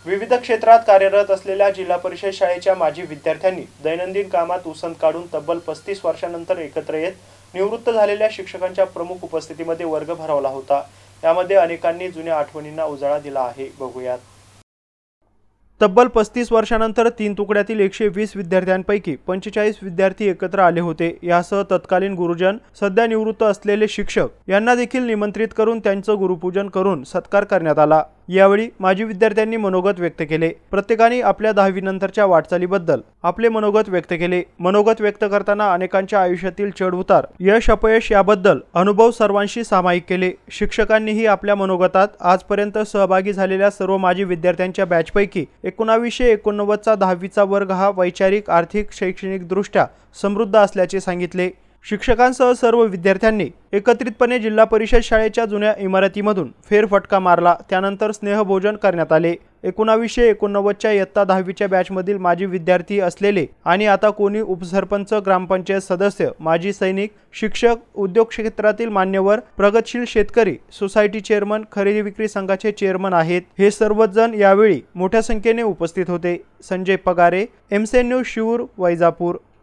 विविध क्षेत्रात कार्यरत असलेल्या जिल्हा परिषद शाळेच्या माजी विद्यार्थ्यांनी दैनंदिन कामात उसंत काढून तब्बल 35 वर्षांनंतर एकत्र येत निवृत्त झालेल्या शिक्षकांच्या प्रमुख उपस्थितीमध्ये वर्ग भरवला होता। यामध्ये अनेकांनी जुन्या आठवणींना उजाळा दिला आहे। बघूयात। तब्बल 35 वर्षांनंतर 3 तुकड्यातील 120 विद्यार्थ्यांपैकी 45 विद्यार्थी एकत्र आले होते। यासह तत्कालीन गुरुजन, सध्या निवृत्त असलेले शिक्षक यांना देखील निमंत्रित करून त्यांचं गुरुपूजन करून सत्कार करण्यात आला। यावेळी माजी विद्यार्थ्यांनी मनोगत व्यक्त केले। प्रत्येकाने आपल्या 10वी नंतरच्या वाटचालीबद्दल आपले मनोगत व्यक्त केले। मनोगत व्यक्त करताना अनेकांच्या आयुष्यातील चढ-उतार, यश अपयश याबद्दल अनुभव सर्वांशी सामायिक केले। शिक्षकांनीही आपल्या मनोगतात आजपर्यंत सहभागी झालेल्या सर्व माजी विद्यार्थ्यांच्या बॅचपैकी 1989 चा 10वीचा वर्ग हा वैचारिक, आर्थिक, शैक्षणिक दृष्ट्या समृद्ध असल्याचे सांगितले। शिक्षकांसह सर्व विद्यार्थ्यांनी एकत्रितपणे जिल्हा परिषद शाळेच्या जुन्या इमारतीमधून फेरफटका मारला। त्यानंतर स्नेहभोजन करण्यात आले। 1989 च्या इयत्ता 10वीच्या बॅचमधील माजी विद्यार्थी असलेले आणि आता कोणी उपसरपंच, ग्रामपंचायत सदस्य, माजी सैनिक, शिक्षक, उद्योग क्षेत्रातील मान्यवर, प्रगतशील शेतकरी, सोसायटी चेअरमन, खरेदी विक्री संघाचे चेअरमन आहेत। हे सर्वच जण यावेळी मोठ्या संख्येने उपस्थित होते। Sanjay Pagare, MC news, Shiur, Vaijapur.